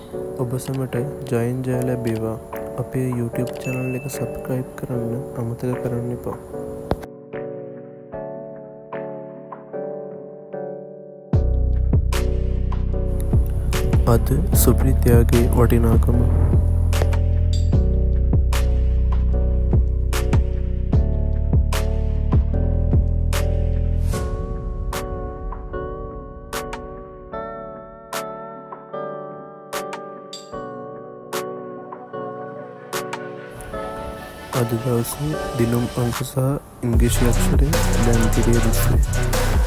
ඔබ සැමට ජයෙන් ජය ලැබේවා. අපේ YouTube channel එක subscribe කරන්න අමතක කරන්න එපා. අද සුපිරිතයාගේ වටිනාකම. අද දවසේ දිනුම් අංක සහ ඉංග්‍රීසි අක්ෂරය දැන් තිරේ දිස්වේ.